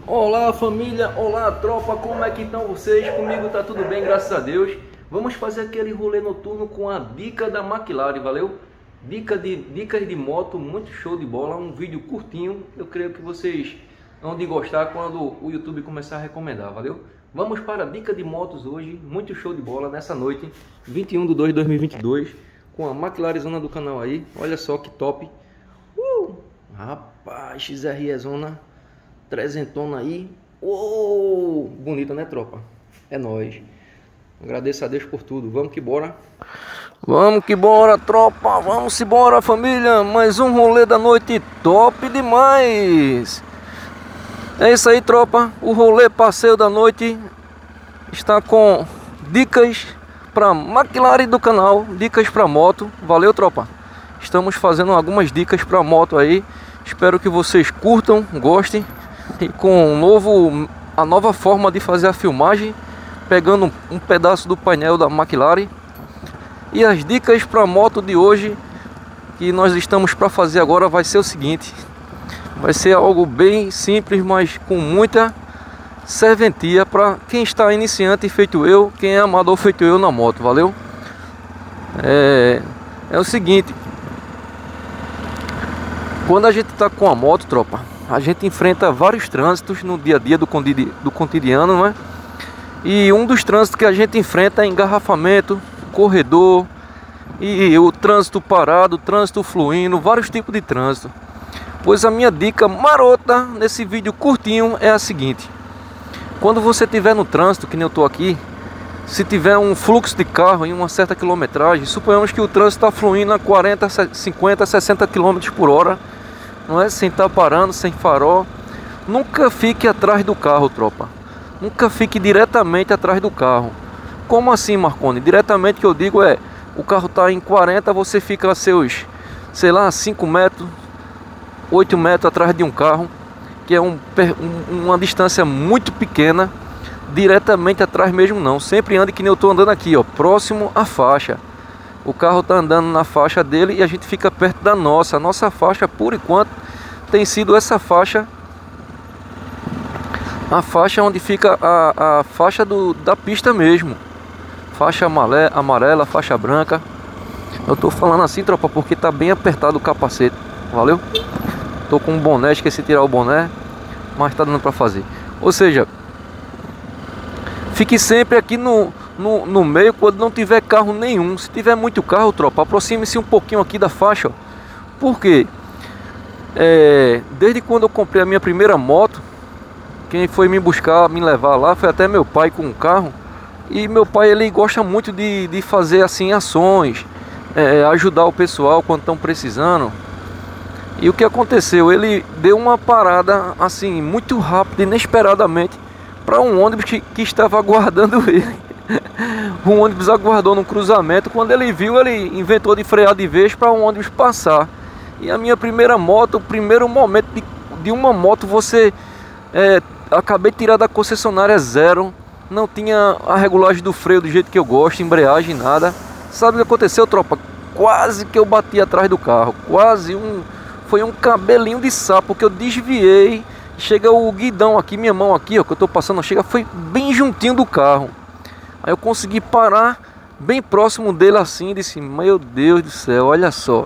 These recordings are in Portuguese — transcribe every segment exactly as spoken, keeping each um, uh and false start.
Olá família, olá tropa, como é que estão vocês? Comigo tá tudo bem, graças a Deus. Vamos fazer aquele rolê noturno com a dica da McLaren, valeu? Dica de, dicas de moto, muito show de bola, um vídeo curtinho. Eu creio que vocês vão de gostar quando o YouTube começar a recomendar, valeu? Vamos para a dica de motos hoje, muito show de bola nessa noite, vinte e um de dois de dois mil e vinte e dois, com a McLaren Zona do canal aí, olha só que top. Uh, rapaz, X R E Zona trezentona aí. Uou, bonita, né, tropa? É nóis. Agradeço a Deus por tudo. Vamos que bora. Vamos que bora, tropa. Vamos embora, família. Mais um rolê da noite top demais. É isso aí, tropa. O rolê passeio da noite está com dicas para McLaren do canal, dicas para moto. Valeu, tropa. Estamos fazendo algumas dicas para moto aí. Espero que vocês curtam, gostem. E com um novo, a nova forma de fazer a filmagem, pegando um, um pedaço do painel da McLaren. E as dicas para a moto de hoje que nós estamos para fazer agora vai ser o seguinte: vai ser algo bem simples, mas com muita serventia para quem está iniciante feito eu, quem é amador feito eu na moto, valeu? É, é o seguinte: quando a gente está com a moto, tropa, a gente enfrenta vários trânsitos no dia a dia do, do cotidiano, né? E um dos trânsitos que a gente enfrenta é engarrafamento, corredor, e o trânsito parado, o trânsito fluindo, vários tipos de trânsito. Pois a minha dica marota nesse vídeo curtinho é a seguinte: quando você estiver no trânsito, que nem eu estou aqui, se tiver um fluxo de carro em uma certa quilometragem, suponhamos que o trânsito está fluindo a quarenta, cinquenta, sessenta quilômetros por hora, não é? Sem estar parando, sem farol. Nunca fique atrás do carro, tropa. Nunca fique diretamente atrás do carro. Como assim, Marconi? Diretamente que eu digo é: o carro está em quarenta, você fica a seus, sei lá, cinco metros, oito metros atrás de um carro, que é um, um, uma distância muito pequena. Diretamente atrás mesmo não. Sempre ande que nem eu estou andando aqui, ó, próximo à faixa. O carro está andando na faixa dele e a gente fica perto da nossa. A nossa faixa, por enquanto, tem sido essa faixa, a faixa onde fica a, a faixa do, da pista mesmo. Faixa amarela, amarela, faixa branca. Eu tô falando assim, tropa, porque tá bem apertado o capacete. Valeu? Tô com um boné, esqueci de tirar o boné, mas tá dando pra fazer. Ou seja, fique sempre aqui no, no, no meio quando não tiver carro nenhum. Se tiver muito carro, tropa, aproxime-se um pouquinho aqui da faixa. Por quê? É, desde quando eu comprei a minha primeira moto, quem foi me buscar, me levar lá, foi até meu pai com o carro. E meu pai, ele gosta muito de, de fazer assim ações, é, ajudar o pessoal quando estão precisando. E o que aconteceu? Ele deu uma parada assim muito rápida, inesperadamente, para um ônibus que, que estava aguardando ele. O ônibus aguardou no cruzamento. Quando ele viu, ele inventou de frear de vez para um ônibus passar. E a minha primeira moto, o primeiro momento de, de uma moto, você é, acabei de tirar da concessionária zero. Não tinha a regulagem do freio do jeito que eu gosto, embreagem, nada. Sabe o que aconteceu, tropa? Quase que eu bati atrás do carro. Quase um... Foi um cabelinho de sapo que eu desviei. Chega o guidão aqui, minha mão aqui, ó, que eu tô passando, chega, foi bem juntinho do carro. Aí eu consegui parar bem próximo dele assim, e disse: meu Deus do céu, olha só.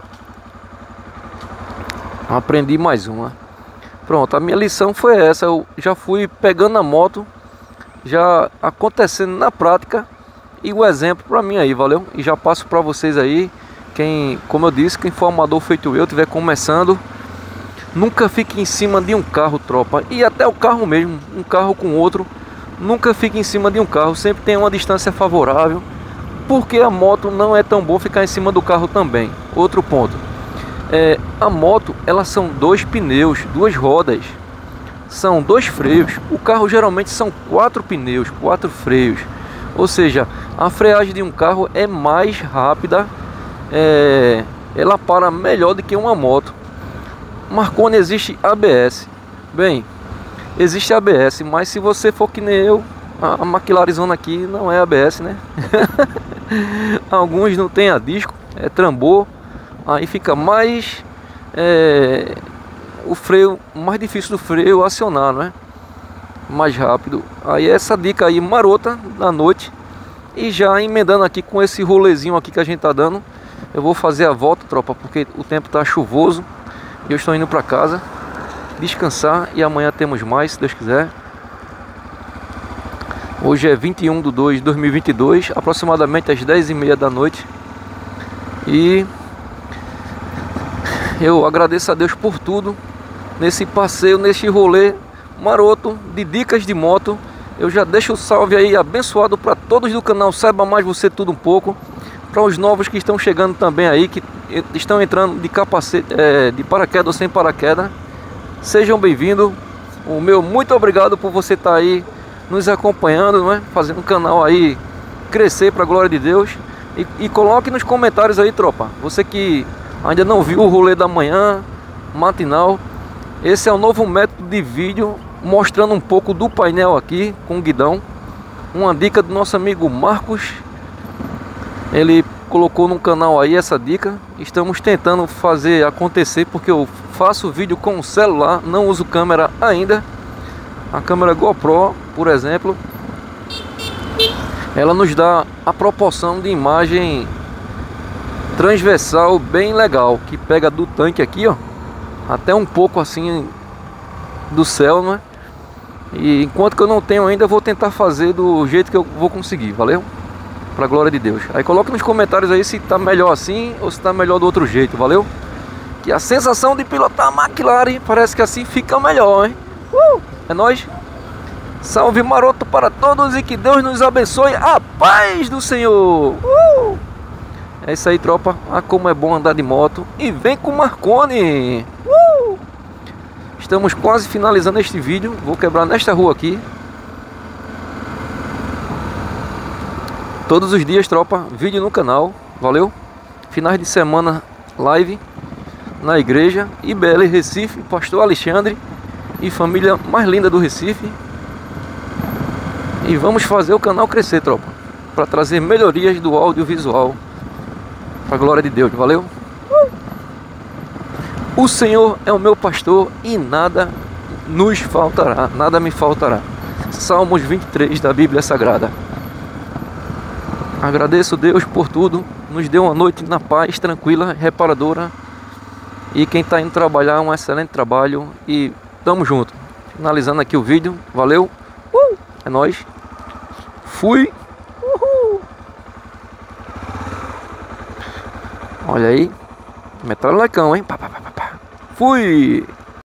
Aprendi mais uma. Pronto, a minha lição foi essa. Eu já fui pegando a moto, já acontecendo na prática, e o exemplo para mim aí, valeu? E já passo para vocês aí, quem, como eu disse, quem for amador feito eu, estiver começando, nunca fique em cima de um carro, tropa. E até o carro mesmo, um carro com outro, nunca fique em cima de um carro. Sempre tem uma distância favorável, porque a moto não é tão bom ficar em cima do carro também. Outro ponto, é, a moto, elas são dois pneus, duas rodas, são dois freios. O carro geralmente são quatro pneus, quatro freios. Ou seja, a freagem de um carro é mais rápida, é, ela para melhor do que uma moto. Marconi, existe A B S. Bem, existe A B S, mas se você for que nem eu, a McLaren Zona aqui não é A B S, né? Alguns não tem a disco, é trambor. Aí fica mais é, o freio, mais difícil do freio acionar, não é? mais rápido. Aí essa dica aí marota da noite. E já emendando aqui com esse rolezinho aqui que a gente tá dando, eu vou fazer a volta, tropa, porque o tempo tá chuvoso. E eu estou indo para casa descansar e amanhã temos mais, se Deus quiser. Hoje é vinte e um de dois de dois mil e vinte e dois, aproximadamente às dez e meia da noite. E eu agradeço a Deus por tudo nesse passeio, nesse rolê maroto de dicas de moto. Eu já deixo o salve aí abençoado para todos do canal Saiba Mais Você Tudo Um Pouco. Para os novos que estão chegando também aí, que estão entrando de capacete, é, de paraquedas ou sem paraquedas, sejam bem-vindos. O meu muito obrigado por você estar aí nos acompanhando, né? Fazendo o canal aí crescer para a glória de Deus. E, e coloque nos comentários aí, tropa, você que ainda não viu o rolê da manhã matinal, esse é o novo método de vídeo mostrando um pouco do painel aqui com o guidão. Uma dica do nosso amigo Marcos, ele colocou no canal aí essa dica. Estamos tentando fazer acontecer, porque eu faço vídeo com o celular, não uso câmera ainda. A câmera GoPro, por exemplo, ela nos dá a proporção de imagem transversal bem legal, que pega do tanque aqui, ó, até um pouco assim do céu, né? E enquanto que eu não tenho ainda, eu vou tentar fazer do jeito que eu vou conseguir, valeu? Pra glória de Deus. Aí coloque nos comentários aí se tá melhor assim ou se tá melhor do outro jeito, valeu? Que a sensação de pilotar a McLaren parece que assim fica melhor, hein? Uh! É nóis! Salve maroto para todos e que Deus nos abençoe. A paz do Senhor! Uh! É isso aí, tropa. Ah, como é bom andar de moto. E vem com o Marconi! Uh! Estamos quase finalizando este vídeo. Vou quebrar nesta rua aqui. Todos os dias, tropa, vídeo no canal. Valeu? Finais de semana, live na igreja I B L Recife, Pastor Alexandre e família mais linda do Recife. E vamos fazer o canal crescer, tropa, para trazer melhorias do audiovisual para a glória de Deus. Valeu? O Senhor é o meu pastor e nada nos faltará, nada me faltará. Salmos vinte e três da Bíblia Sagrada. Agradeço a Deus por tudo. Nos deu uma noite na paz, tranquila, reparadora. E quem está indo trabalhar, um excelente trabalho. E tamo junto. Finalizando aqui o vídeo. Valeu. Uh! É nóis. Fui. Uhul. Olha aí. Metralecão, hein? Pá, pá, pá, pá. Fui.